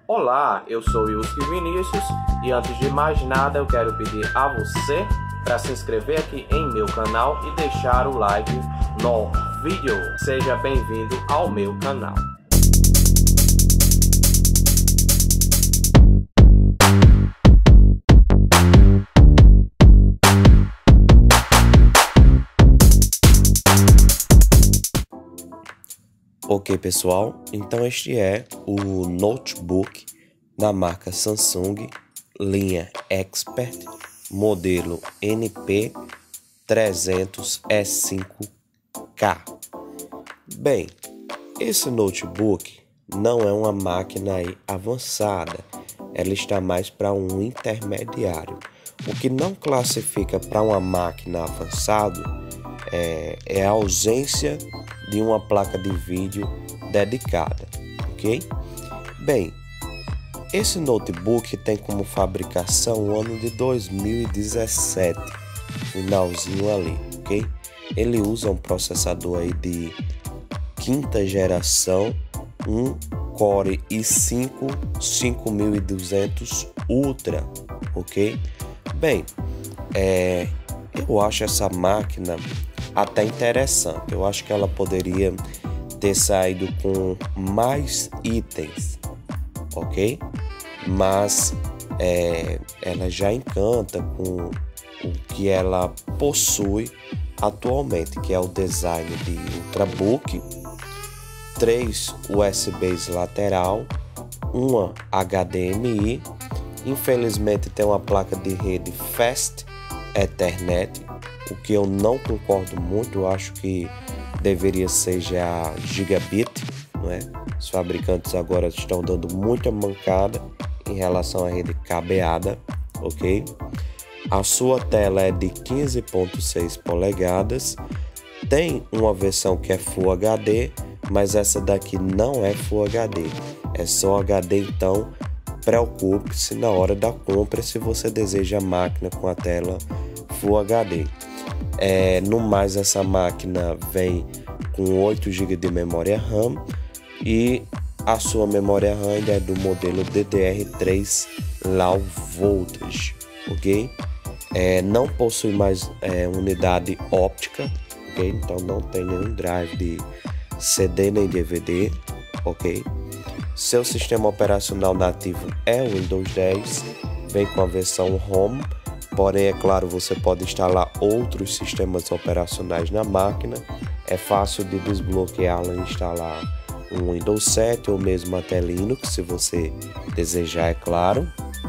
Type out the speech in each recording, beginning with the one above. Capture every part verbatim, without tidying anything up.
Olá, eu sou Wilski Vinícius e antes de mais nada eu quero pedir a você para se inscrever aqui em meu canal e deixar o like no vídeo. Seja bem-vindo ao meu canal. Ok, pessoal, então este é o notebook da marca Samsung, linha Expert, modelo N P trezentos E cinco K. Bem, esse notebook não é uma máquina aí avançada, ela está mais para um intermediário. O que não classifica para uma máquina avançada é, é a ausência de uma placa de vídeo dedicada, ok? Bem, esse notebook tem como fabricação o ano de dois mil e dezessete, finalzinho ali, ok? Ele usa um processador aí de quinta geração, um Core i cinco cinco mil e duzentos Ultra, ok? Bem, é, eu acho essa máquina até interessante. Eu acho que ela poderia ter saído com mais itens, ok? Mas é, ela já encanta com o que ela possui atualmente, que é o design de Ultrabook, três U S Bs lateral, uma H D M I, infelizmente tem uma placa de rede Fast Ethernet, o que eu não concordo muito. Eu acho que deveria ser já Gigabit, não é? Os fabricantes agora estão dando muita mancada em relação à rede cabeada, ok? A sua tela é de quinze ponto seis polegadas, tem uma versão que é Full H D, mas essa daqui não é Full H D, é só H D, então preocupe-se na hora da compra se você deseja a máquina com a tela Full H D. É, no mais, essa máquina vem com oito gigas de memória RAM e a sua memória RAM ainda é do modelo D D R três Low Voltage, ok? É, não possui mais é, unidade óptica, ok? Então não tem nenhum drive de C D nem D V D, ok? Seu sistema operacional nativo é o Windows dez, vem com a versão Home. Porém, é claro, você pode instalar outros sistemas operacionais na máquina. É fácil de desbloqueá-la e instalar um Windows sete ou mesmo até Linux, se você desejar, é claro.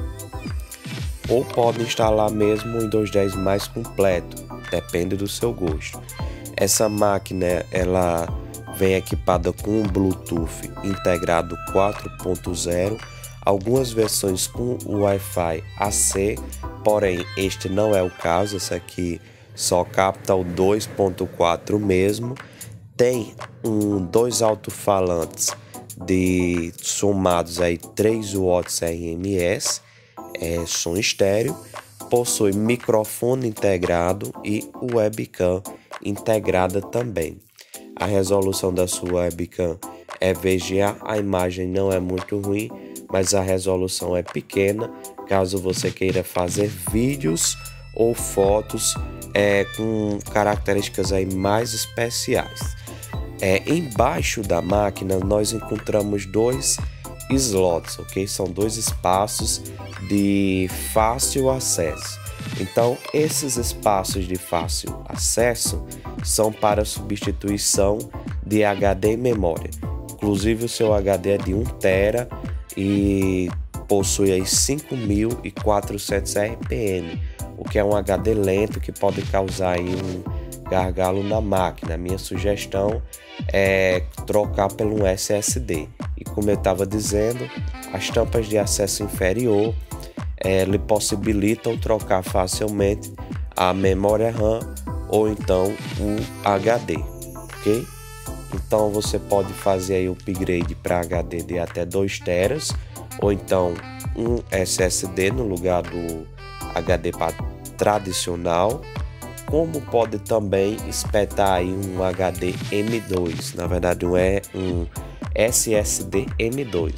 Ou pode instalar mesmo o Windows dez mais completo, depende do seu gosto. Essa máquina ela vem equipada com um Bluetooth integrado quatro ponto zero, algumas versões com o Wi-Fi A C, porém este não é o caso, esse aqui só capta o dois ponto quatro mesmo. Tem um, dois alto-falantes de somados aí três watts R M S, é som estéreo, possui microfone integrado e webcam integrada também. A resolução da sua webcam é V G A, a imagem não é muito ruim, mas a resolução é pequena, caso você queira fazer vídeos ou fotos é, com características aí mais especiais. É, embaixo da máquina nós encontramos dois slots, ok? São dois espaços de fácil acesso. Então, esses espaços de fácil acesso são para substituição de H D e memória. Inclusive, o seu H D é de um tera e possui aí cinco mil e quatrocentos R P M, o que é um H D lento que pode causar aí um gargalo na máquina. A minha sugestão é trocar pelo um S S D. E como eu estava dizendo, as tampas de acesso inferior é, lhe possibilitam trocar facilmente a memória RAM ou então o H D, ok? Então você pode fazer aí o upgrade para H D de até dois teras ou então um S S D no lugar do H D tradicional, como pode também espetar aí um H D M dois, na verdade um, um S S D M dois.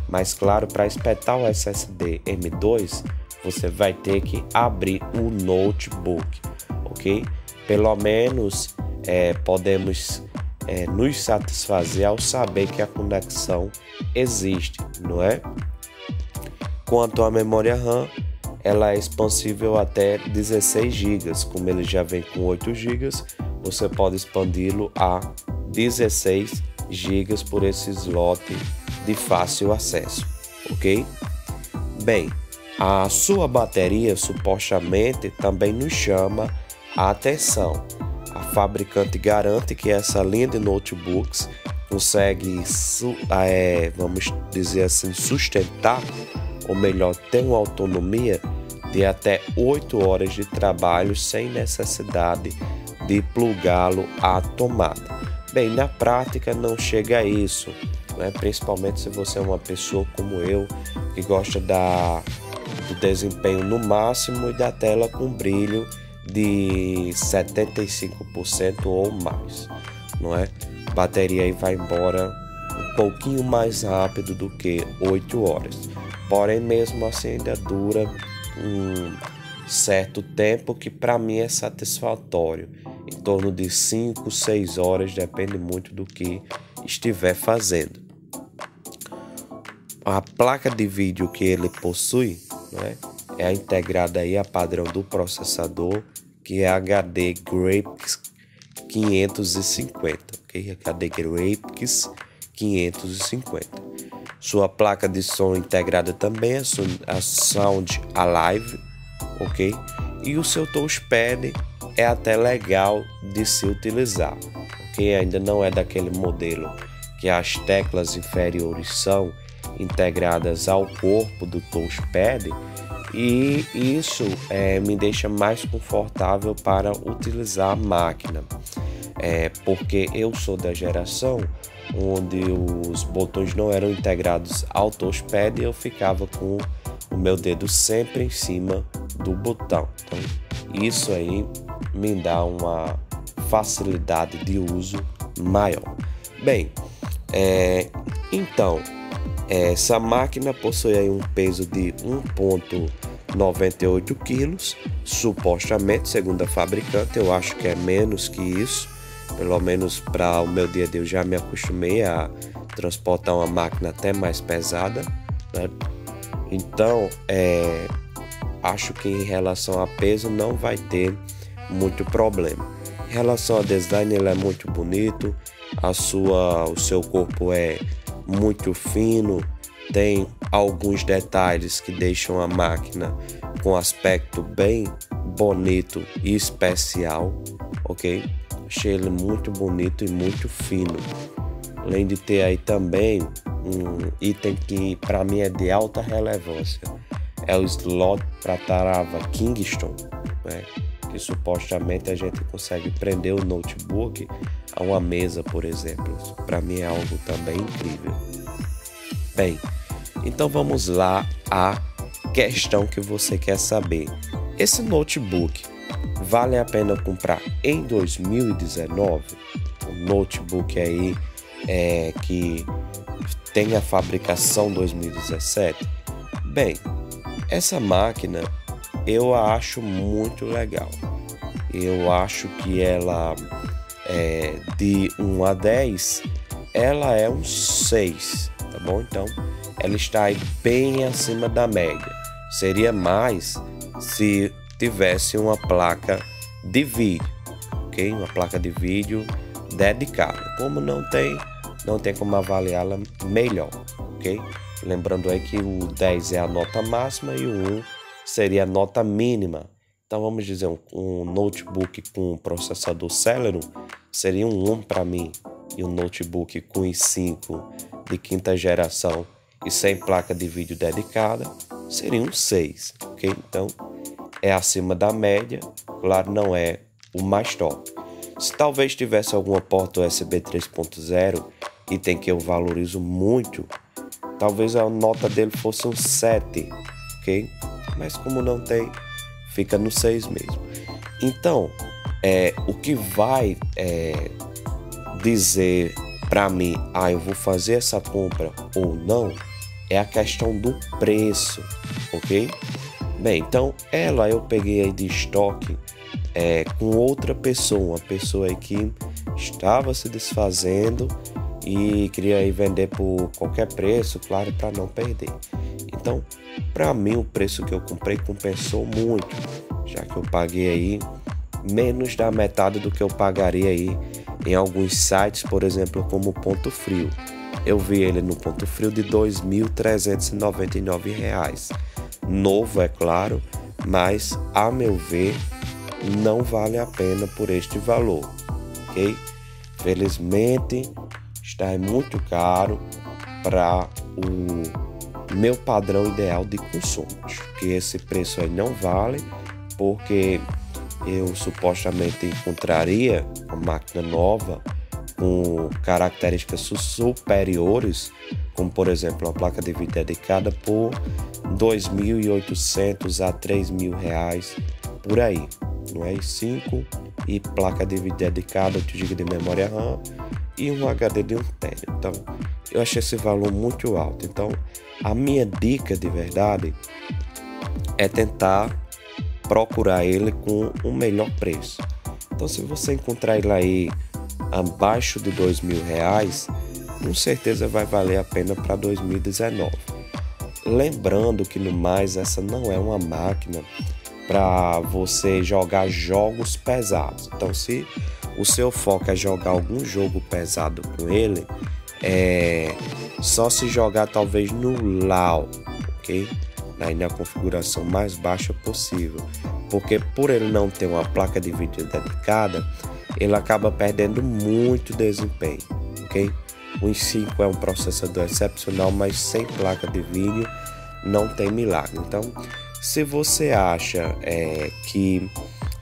Mas claro, para espetar o S S D M dois, você vai ter que abrir o notebook, ok? Pelo menos é, podemos é, nos satisfazer ao saber que a conexão existe, não é? Quanto à memória RAM, ela é expansível até dezesseis gigas, como ele já vem com oito gigas, você pode expandi-lo a dezesseis gigas por esse slot de fácil acesso, ok? Bem, a sua bateria supostamente também nos chama a atenção. A fabricante garante que essa linha de notebooks consegue, é, vamos dizer assim, sustentar, ou melhor, ter uma autonomia de até oito horas de trabalho sem necessidade de plugá-lo à tomada. Bem, na prática não chega a isso, né? Principalmente se você é uma pessoa como eu, que gosta da, do desempenho no máximo e da tela com brilho de setenta e cinco por cento ou mais, não é? A bateria aí vai embora um pouquinho mais rápido do que oito horas, porém mesmo assim ainda dura um certo tempo que para mim é satisfatório, em torno de cinco, seis horas, depende muito do que estiver fazendo. A placa de vídeo que ele possui, né, é a integrada aí a padrão do processador, que é H D Graphics quinhentos e cinquenta, ok? H D Graphics quinhentos e cinquenta. Sua placa de som integrada também é a Sound Alive, ok? E o seu touchpad é até legal de se utilizar, ok? Ainda não é daquele modelo que as teclas inferiores são integradas ao corpo do touchpad, e isso é, me deixa mais confortável para utilizar a máquina, é, porque eu sou da geração onde os botões não eram integrados ao touchpad e eu ficava com o meu dedo sempre em cima do botão. Então, isso aí me dá uma facilidade de uso maior. Bem, é, então, essa máquina possui aí um peso de um vírgula noventa e oito quilos, supostamente, segundo a fabricante. Eu acho que é menos que isso, pelo menos para o meu dia a dia eu já me acostumei a transportar uma máquina até mais pesada, né? Então, é, acho que em relação a peso não vai ter muito problema. Em relação ao design, ele é muito bonito, a sua, o seu corpo é muito fino, tem alguns detalhes que deixam a máquina com aspecto bem bonito e especial, ok? Achei ele muito bonito e muito fino, além de ter aí também um item que para mim é de alta relevância, é o slot para trava Kingston, né? Que supostamente a gente consegue prender o notebook a uma mesa, por exemplo. Para mim é algo também incrível. Bem, então vamos lá à questão que você quer saber. Esse notebook vale a pena comprar em dois mil e dezenove? Um notebook aí é, que tem a fabricação dois mil e dezessete? Bem, essa máquina eu acho muito legal. Eu acho que ela é, de um a dez, ela é um seis, tá bom? Então ela está aí bem acima da média. Seria mais se tivesse uma placa de vídeo, ok? Uma placa de vídeo dedicada. Como não tem, não tem como avaliá-la melhor, ok? Lembrando aí que o dez é a nota máxima e o um seria a nota mínima. Então vamos dizer, um, um notebook com processador Celeron seria um um para mim, e um notebook com i cinco de quinta geração e sem placa de vídeo dedicada seria um seis, ok? Então é acima da média, claro, não é o mais top. Se talvez tivesse alguma porta U S B três ponto zero, item que eu valorizo muito, talvez a nota dele fosse um sete, ok? Mas como não tem, fica no seis mesmo. Então, é, o que vai é, dizer para mim, ah, eu vou fazer essa compra ou não, é a questão do preço, ok? Bem, então ela eu peguei aí de estoque é, com outra pessoa, uma pessoa aí que estava se desfazendo e queria aí vender por qualquer preço, claro, para não perder. Então, para mim o preço que eu comprei compensou muito, já que eu paguei aí menos da metade do que eu pagaria aí em alguns sites, por exemplo, como Ponto Frio. Eu vi ele no Ponto Frio de dois mil trezentos e noventa e nove reais. Novo, é claro, mas a meu ver não vale a pena por este valor, ok? Felizmente está muito caro para o meu padrão ideal de consumo. Acho que esse preço aí não vale, porque eu supostamente encontraria uma máquina nova com características superiores, como por exemplo uma placa de vídeo dedicada por dois mil e oitocentos a três mil reais por aí, não é? cinco e placa de vídeo dedicada, oito gigas de memória RAM e um H D de um tera. Então eu achei esse valor muito alto. Então a minha dica de verdade é tentar procurar ele com um melhor preço. Então se você encontrar ele aí abaixo de dois mil reais, com certeza vai valer a pena para dois mil e dezenove. Lembrando que no mais essa não é uma máquina para você jogar jogos pesados. Então se o seu foco é jogar algum jogo pesado com ele, é só se jogar talvez no L A W, ok? Aí na configuração mais baixa possível, porque por ele não ter uma placa de vídeo dedicada, ele acaba perdendo muito desempenho, ok? O i cinco é um processador excepcional, mas sem placa de vídeo não tem milagre. Então, se você acha é, que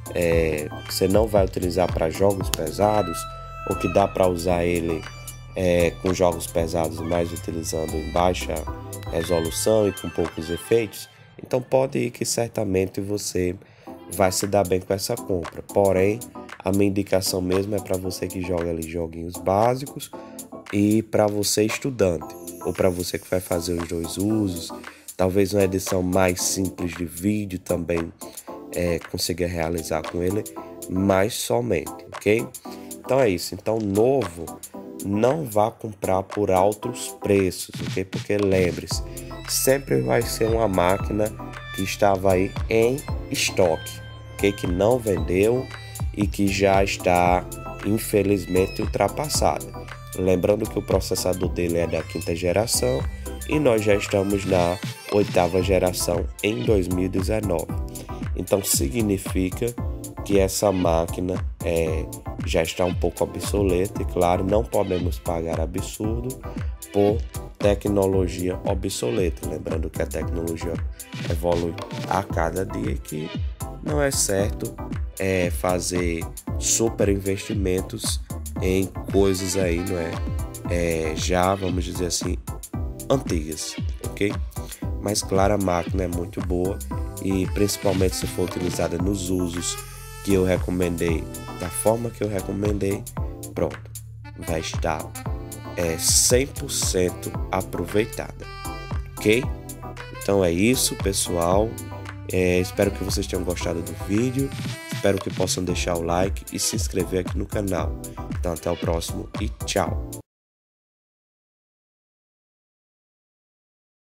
é, você não vai utilizar para jogos pesados, ou que dá para usar ele é, com jogos pesados, mas utilizando em baixa resolução e com poucos efeitos, então pode ir que certamente você vai se dar bem com essa compra. Porém, a minha indicação mesmo é para você que joga ali joguinhos básicos e para você estudante, ou para você que vai fazer os dois usos, talvez uma edição mais simples de vídeo também é, consiga realizar com ele, mas somente, ok? Então é isso. Então novo, não vá comprar por altos preços, ok? Porque lembre-se, sempre vai ser uma máquina que estava aí em estoque, ok? Que não vendeu e que já está infelizmente ultrapassada. Lembrando que o processador dele é da quinta geração e nós já estamos na oitava geração em dois mil e dezenove. Então significa que essa máquina é, já está um pouco obsoleta e claro, não podemos pagar absurdo por tecnologia obsoleta. Lembrando que a tecnologia evolui a cada dia e que não é certo é, fazer super investimentos em coisas aí, não é? é? Já, vamos dizer assim, antigas, ok? Mas claro, a máquina é muito boa e principalmente se for utilizada nos usos que eu recomendei, da forma que eu recomendei, pronto, vai estar é, cem por cento aproveitada, ok? Então é isso, pessoal. É, espero que vocês tenham gostado do vídeo. Espero que possam deixar o like e se inscrever aqui no canal. Então até o próximo e tchau!